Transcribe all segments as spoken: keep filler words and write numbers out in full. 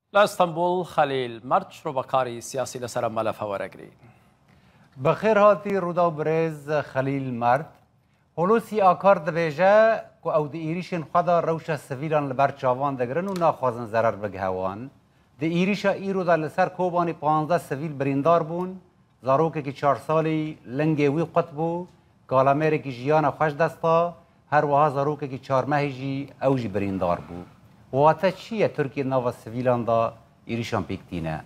لا اسطنبول خلیل مرد شروبکاری سیاسی لسر ملف ورگری بخیر هاتی رودا برز خلیل مرد هلوسی آکار دبیجه که او دی ایریشن خدا روش سویلان لبر چاوان دگرن و ناخوازن ضرر بگهوان دی ایریشا ایرو دا لسر کوبانی پانزده سویل بریندار بون زاروکه که چار سالی لنگی وی قطبو کالامری که جیان خوش دستا هر وها زاروکه که چار مهی جی او جی بریندار بو واتا چیه ترکیه ناوا سویلان دا ایریشان پیکتینه؟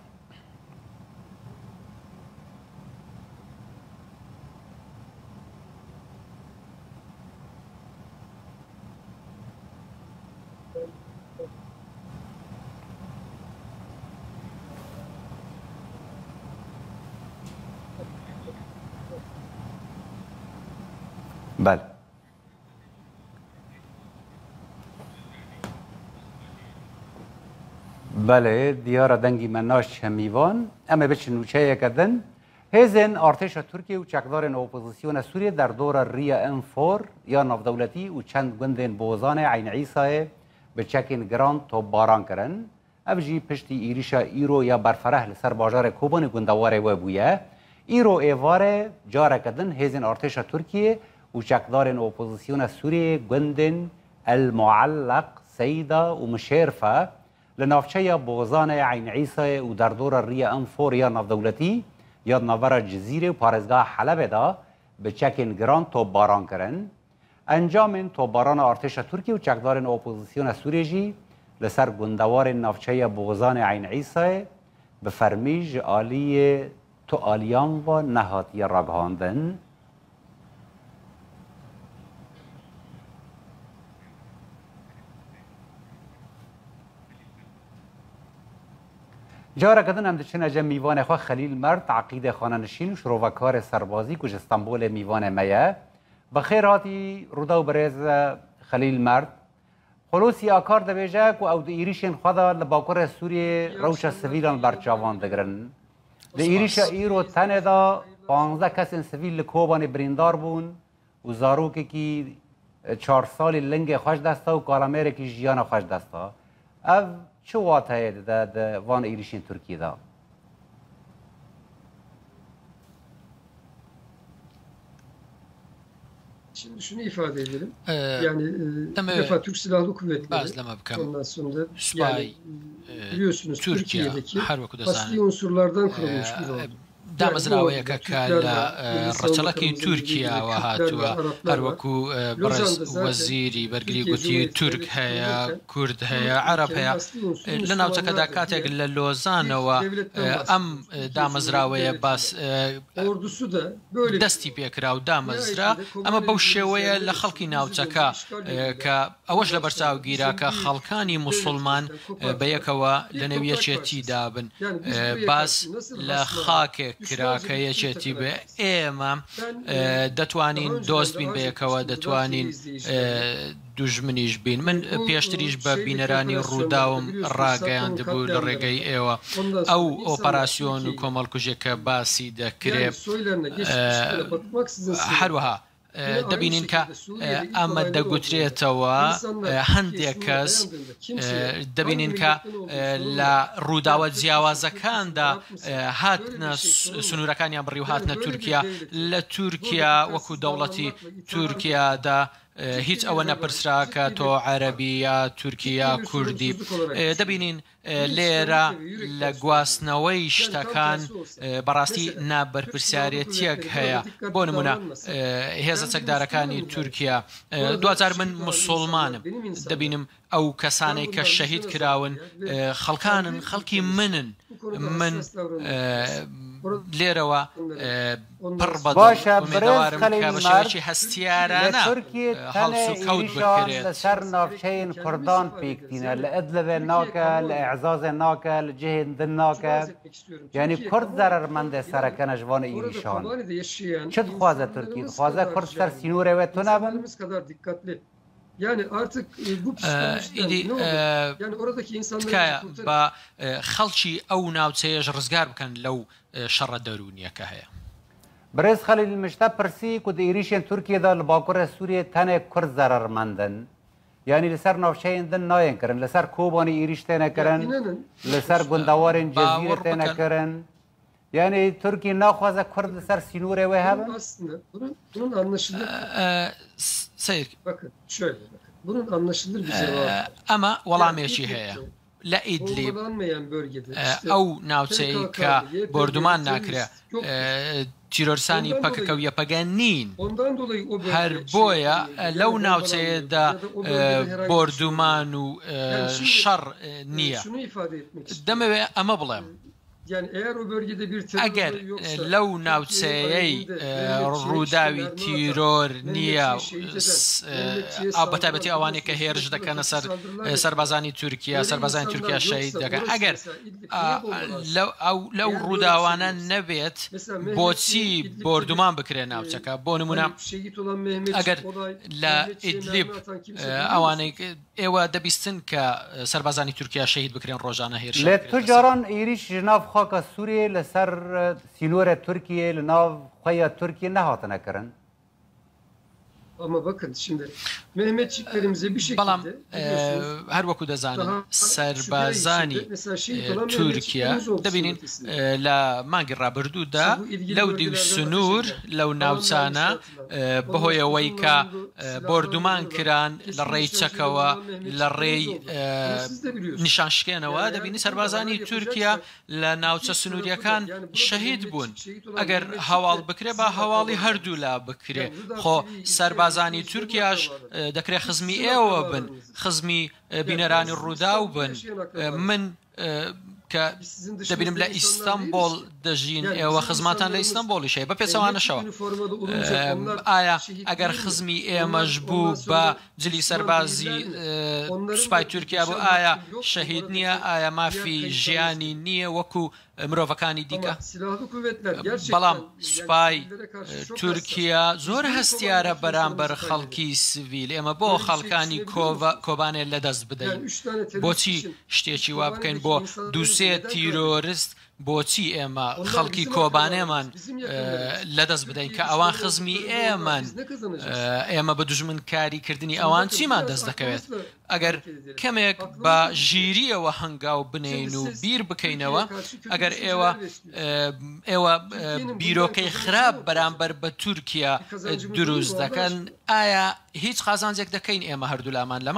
بله بله دیار دنگی مناش همیوان اما بچ نوچه کردن هزن ارتش ترکیه و چکدار اپوزیسیون سوریه در دور ریا انفور یا نافدولتی و چند گندن بوزان عین عیسی به چکین گراند تو باران کرن ابجی پشتی ایریشا ایرو یا برفره لسر باجار کوبان گندواره و بویه ایرو ایواره جاره کردن هزن ارتش ترکیه و چکدار اپوزیسیون سوریه گندن المعلق سیدا و مشرفه لنافچه بوزان عین عیسی و در دور ریا انفور یا نافدولتی یا ناور جزیره و پارزگاه حلب دا به چکین گران تو باران کرن انجام تو باران ارتش ترکیه و چکدار اپوزیسیون سوریه جی لسر گندوار نافچه بوزان عین عیسی به فرمیج آلی تو آلیان و نهاتی راگهاندن جاره کدن هم دچین اجا میوان خواه خلیل مرد عقیده خانه نشین و شروفکار سربازی کج استانبول میوان میه بخیر هاتی رودا و برز خلیل مرد خلوصی آکار دبیجه که او دی ایریشن خدا لباکر سوریه روش سویلان برچاوان دگرن دی ایریش ایرو تنه دا پانزده کسین سویل لکوبان بریندار بون و زاروکه کی چار سالی لنگ خوش دستا و کالامیر کی جیان خوش دستا او چه واته ده ده وان ایریشین ترکیه دا؟ Şimdi şunu ifade edelim. Ee, yani e, bir defa Türk Silahlı Kuvvetleri ondan sonra yani e, biliyorsunuz Türkiye'deki asli unsurlardan kurulmuş bir ordu. دامەزراوەیەکە کە لە ڕەچەڵەکی تورکیاوە هاتووە هەروەکو بەڕێز وەزیری بەرگری گوتی تورک هەیە کورد هەیە عەرەب هەیە لە ناوچەکەدا کاتێک لە لۆزانەوە ئەم دامەزراوەیە باس دەستی پێکرا و دامەزرا ئەمە بەو شێوەیە لە خەڵکی ناوچەکە کە ئەوەش لە بەرچاوگیرا کە خەڵکانی موسڵمان بەیەکەوە لە نێویەکێتیدا بن باس لە خاکێک کراکە یەکێتی بێ ئێمە دەتوانین دۆست بین بەیەکەوە دەتوانین دوژمنیش بین من پێشتریش بە بینەرانی ڕووداوم ڕاگەیاندبوو لە ڕێگەی ئێوە ئەو ئۆپەراسیۆن و کۆمەڵکوژێکە باسی دەکرێت هەروەها دەبینین کە ئەمە دەگوترێتەوە هەندێک کەس دەبینین کە لە ڕووداوە جیاوازەکاندا هاتنە سنوورەکانیان بڕی و هاتنە تورکیا لە تورکیا وەکو دەوڵەتی تورکیادا هیچ ئەوە نەپرسرا کە تۆ عەرەبی یا تورکی یا کوردی دەبینین لێرە لە گواستنەوەی شتەکان بەڕاستی نابەرپرسیارەتیەک هەیە بۆ نمونە هێزە چەکدارەکانی تورکیا دوجار من موسڵمانم دەبینم ئەو کەسانەی کە شەهید کراون خەڵکانن خەڵکی منن من لێرەوە پڕ بەدەوارم کە بە شێوەیەکی هەستیارانە هەڵس و کەوت بکرێت لەسەر ناوچەین کوردان پێکتینە لە ئەدلەبێ ناکە لە ئەعزازێ ناکە لە جێهێندن ناکە یعنی کورد زەرەرمەندێ سەرەکەنە ji vana êrîşan çi dixwaze Tirkî dixwaze kurd ser sînorê we tunebin Yani artık bu psikolojiden ne olur? Yani oradaki insanlar bە خەڵکی ئەو ناوچەیەش ڕزگار بکەن لەو شەڕە دەرونیەکە هەیە برز خلیل مشتا پرسی که ایریشین ترکیه دا لباکور سوریه تنه کرد ضررمندن یعنی لەسەر ناوچەیان دن نایەنکردن لەسەر کۆبانی ئێریش تێنەکردن لەسەر گونداوارên جەزیرە تێنەکردن yani Türkiye naxwaze Kurd li ser sînorê wê hebe? Aslında bunun, bunun anlaşılır. Seyir. Bakın şöyle bakın. Bunun anlaşılır bir cevabı. Ama welamekî heye. La İdlib ew navçeyê ka borduman nakire tîrorsanî Pkk pege nîn. Her boya lew navçeyê de borduman û şer niye. Demê wê em biڵêm. Yani eğer o bölgede bir terör Eğer lew navçeyê rûdawî tîror niye a betaybetii awanê ke hêrij dikene ser serbazanî Tirkiye serbazanî Tirkiye şehîd dikin eger lew rûdawana nebêt boçî borduman bikire navçeka bo nimûne eger li İdlib awanê êwa dibîstin ke serbazanî Tirkiye şehîd bikirin rojane hêrişan lê tu caran êrîş ji nav xaka Sûriyê li ser sînorê Tirkiyê li nav xweya Tirkiye nehatine kirin. Ama bakın şimdi Mehmetçiklerimize bir şekilde her wekû dezanin serbazanî Tirkiye dibînin li mangê rabirdû de lew dîw sinûr lew navçana bi hoya wê ka borduman kiran li rê çekewe li rê nîşanşikênewe dibînî serbazanî Tirkiye li navçe sinûriyekan şehîd bûn. Eger hewal bikire ba hewalî herdû la bikire. Xwe serbazanî Tirkiyeş دەکرێت خزمی ئێوە بن خزمی بینەرانی ڕوودا و بن من کە دەبینم لە ئیستانبول دەژین ئێوە خزماتان لە ئیستانبولی شەیە بە پێچەوانەشەوە ئایا ئەگەر خزمی ئێمەش بوو بە جلی سەربازی سوپای تورکیا بوو ئایا شەهید نییە ئایا مافی ژیانی نییە وەکو مرۆڤەکانی دیکە بەڵام سوپای تورکیا زۆر هەستیارە بەرامبەر خەڵکی سڤیل ئێمە بۆ خەڵکانی کۆبانێ لەدەست بدەین بۆچی شتێکی وا بکەین بۆ دووسێ تیرۆریست بۆچی ئێمە خەڵکی کۆبانێمان لەدەست بدەین کە ئەوان خزمی ئێمەن ئێمە بە دوژمن کاریکردنی ئەوان چیمان دەست دەکەوێت ئەگەر کەمێک بە ژیریەوە هەنگاو بنین و بیر بکەینەوە ئەگەر ئێوە ئێوە بیرۆکەی خراپ بەرامبەر بە تورکیا دروست دەکەن ئایا هیچ قازانجێک دەکەین ئێمە هەردوو لامان لەمە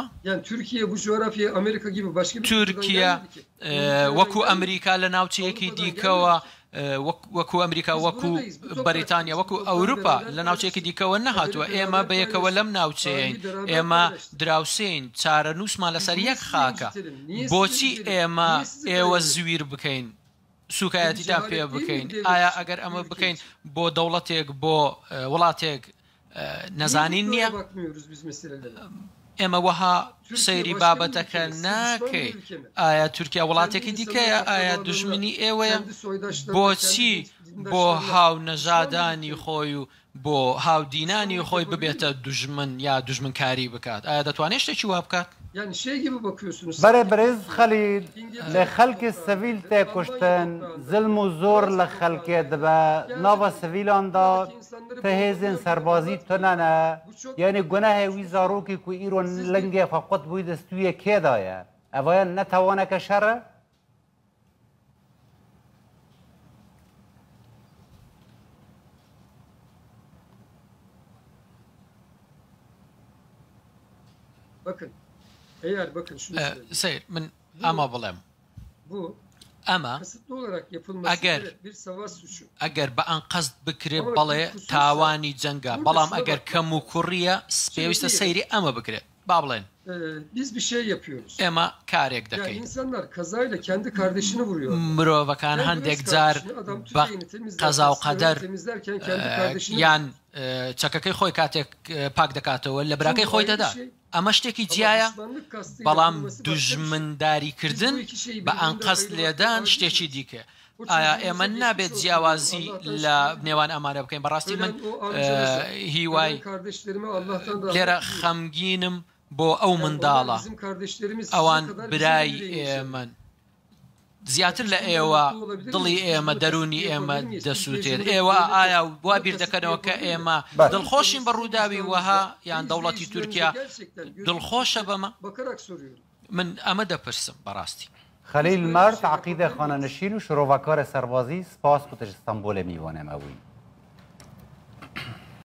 تورکیا وەکو ئەمریکا لە ناوچەیەکی دیکەوە وەکو ئەمریکا وەکو بەریتانیا وەکو ئەوروپا لە ناوچەیەکی دیکەوە نەهاتووە ئێمە بەیەکەوە لەم ناوچەیەین ئێمە دراوسین چارە نووسمان لەسەر یەک خاکە بۆچی ئێمە ئێوە زویر بکەین سوکایەتیدا پێ بکەین ئایا ئەگەر ئەمە بکەین بۆ دەوڵەتێک بۆ وڵاتێک نەزانین نییە ئێمە وەها سەیری بابەتەکە ناکەی ئایا تورکیا وڵاتێکی دیکەیە ئایا دوژمنی ئێوەیە بۆچی بۆ هاو نەژادانی خۆی و بۆ هاودینانی خۆی ببێتە دوژمن یا دوژمنکاری بکات ئایا دەتوانێت شتێکی وا بکات بەرێ بەرێز خەلیل لە خەڵکی سڤیل تێ کوشتن زلم و زۆر لە خەڵکێ دەبە ناوە سڤیلاندا تە هێزên سەربازی تۆنانە یعنی گونەهێ وی زارۆکی کو ئیرۆ لەنگێ خوا قوت بووی دەستویە کێدایە ئەوەیە نەتەوانەکە شەڕە bakın eğer bakın şunu seyir min ama bilem bu ama kasıtlı olarak yapılması bir savaş suçu eğer ba an qasd bikire balı tawani cenga balam eğer kamu kuriya pêwîste seyri ama bikire bablen biz bir şey yapıyoruz ema karek dakay yani insanlar kazayla kendi kardeşini vuruyor mirovakan handek car ba qaza و qadar yan çakakay xoy katek pak dakatەوە لە براکەی خۆی دەدا ئەمە شتێکی جیایە بەڵام دوژمنداریکردن بە ئەنقەست لێدان شتێکی دیکە ئایا ئێمە نابێت جیاوازی لە نێوان ئەمانە بکەین بەڕاستی من هیوای لێرە خەمگینم بۆ ئەو منداڵە ئەوان برای ئێمەن زیاتر لە ئێوە دڵی ئێمە دەرونی ئێمە دەسووتێت ئێوە ئایا وا بیر دەکەنەوە کە ئێمە دڵخۆشین بە ڕووداوی وەها یان دەوڵەتی تورکیا دڵخۆشە بەمە من ئەمە دەپرسم بەڕاستی. خلیل مرد عقیده خانه‌نشین و شروعکار سربازی سپاس کتش استانبول میوانم اوی